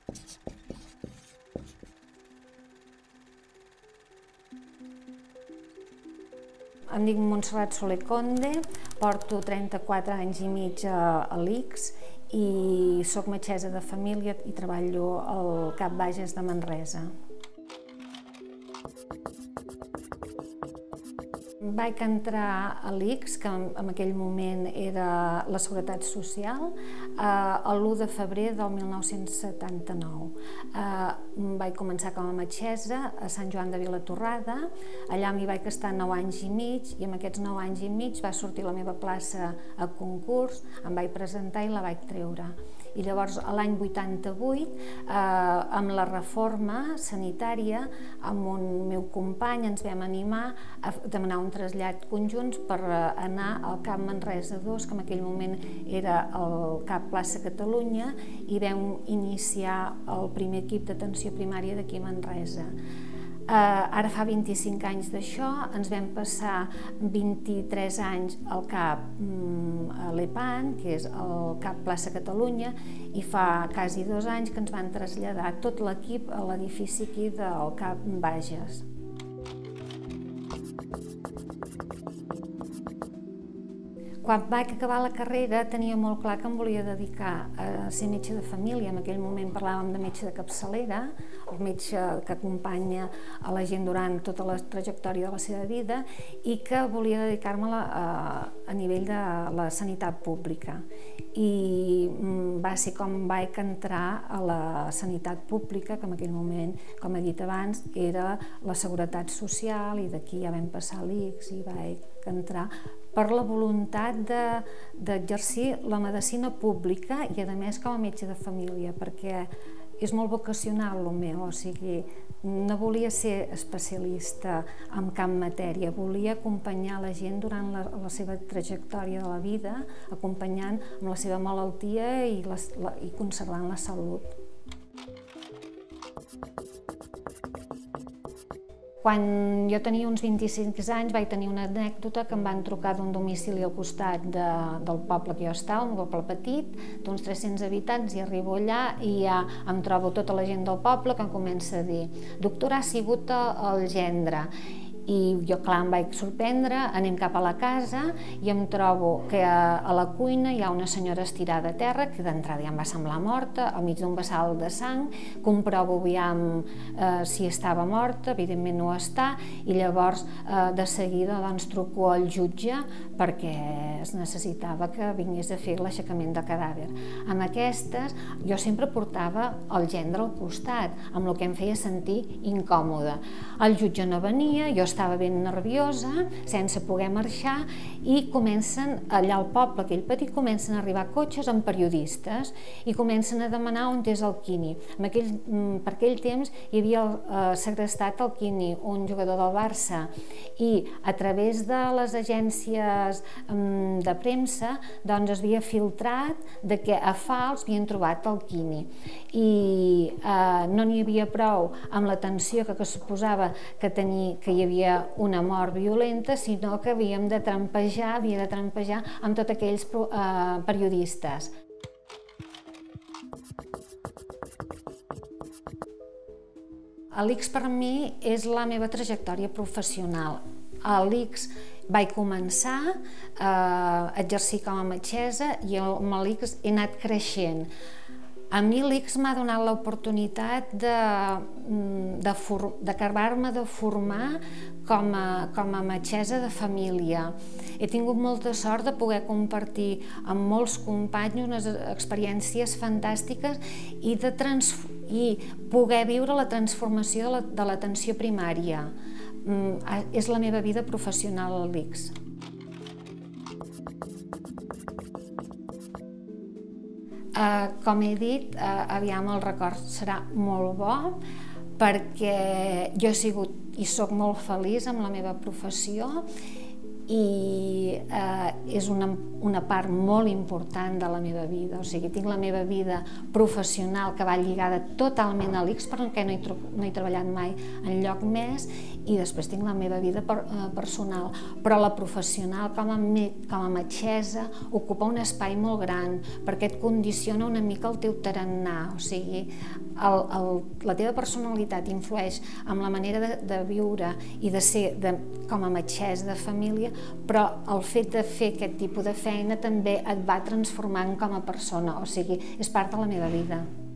Em dic Montserrat Soler Conde, porto 34 anys i mig a l'ICS i soc metgessa de família i treballo al CAP Bages de Manresa. Vaig entrar a l'ICS, que en aquell moment era la Seguretat Social, l'1 de febrer del 1979. Vaig començar com a metgessa a Sant Joan de Vilatorrada, allà m'hi vaig estar 9 anys i mig i amb aquests 9 anys i mig va sortir la meva plaça a concurs, em vaig presentar i la vaig treure. I llavors, l'any 88, amb la reforma sanitària, amb un meu company ens vam animar a demanar un trasllat conjunts per anar al CAP Manresa 2, que en aquell moment era el CAP Plaça Catalunya, i vam iniciar el primer equip d'atenció primària d'aquí a Manresa. Ara fa 25 anys d'això, ens vam passar 23 anys al CAP Lepant, que és el CAP Plaça Catalunya, i fa quasi 2 anys que ens van traslladar tot l'equip a l'edifici aquí del CAP Bages. Quan vaig acabar la carrera tenia molt clar que em volia dedicar a ser metge de família. En aquell moment parlàvem de metge de capçalera, el metge que acompanya a la gent durant tota la trajectòria de la seva vida i que volia dedicar-me a nivell de la sanitat pública. I va ser com vaig entrar a la sanitat pública, que en aquell moment, com he dit abans, era la Seguretat Social, i d'aquí ja vam passar a l'ICS i vaig entrar per la voluntat d'exercir la medicina pública i a més com a metge de família, perquè és molt vocacional el meu, o sigui, no volia ser especialista en cap matèria, volia acompanyar la gent durant la seva trajectòria de la vida, acompanyant amb la seva malaltia i conservant la salut. Quan jo tenia uns 25 anys vaig tenir una anècdota que em van trucar d'un domicili al costat del poble que jo estava, un poble petit, d'uns 300 habitants, i arribo allà i ja em trobo tota la gent del poble que em comença a dir: doctora, ha sigut el gendre. I jo, clar, em vaig sorprendre, anem cap a la casa i em trobo que a la cuina hi ha una senyora estirada a terra, que d'entrada ja em va semblar morta, al mig d'un vessal de sang, comprovo aviam si estava morta, evidentment no està, i llavors de seguida truco al jutge perquè es necessitava que vingués a fer l'aixecament de cadàver. Amb aquestes jo sempre portava el gendre al costat, amb el que em feia sentir incòmoda. El jutge no venia, jo estava ben nerviosa, sense poder marxar, i comencen, allà al poble aquell petit, comencen a arribar cotxes amb periodistes i comencen a demanar on és el Quini. Per aquell temps hi havia segrestat el Quini, un jugador del Barça, i a través de les agències de premsa doncs es havia filtrat que a Fals havien trobat el Quini, i no n'hi havia prou amb la tensió que suposava que hi havia una mort violenta, sinó que havia de trampejar amb tots aquells periodistes. L'ICS per mi és la meva trajectòria professional. A l'ICS vaig començar a exercir com a metgessa i amb l'ICS he anat creixent. A mi l'ICS m'ha donat l'oportunitat d'acabar-me de formar com a metgessa de família. He tingut molta sort de poder compartir amb molts companys unes experiències fantàstiques i poder viure la transformació de l'atenció primària. És la meva vida professional a l'ICS. Com he dit, aviam, el record serà molt bo perquè jo he sigut i soc molt feliç amb la meva professió i és una part molt important de la meva vida. O sigui, tinc la meva vida professional que va lligada totalment a l'ICS, perquè no he treballat mai enlloc més, i després tinc la meva vida personal. Però la professional, com a metgessa, ocupa un espai molt gran, perquè et condiciona una mica el teu tarannà. O sigui, la teva personalitat influeix en la manera de viure i de ser com a metgessa de família, però el fet de fer aquest tipus de feina també et va transformant com a persona, o sigui, és part de la meva vida.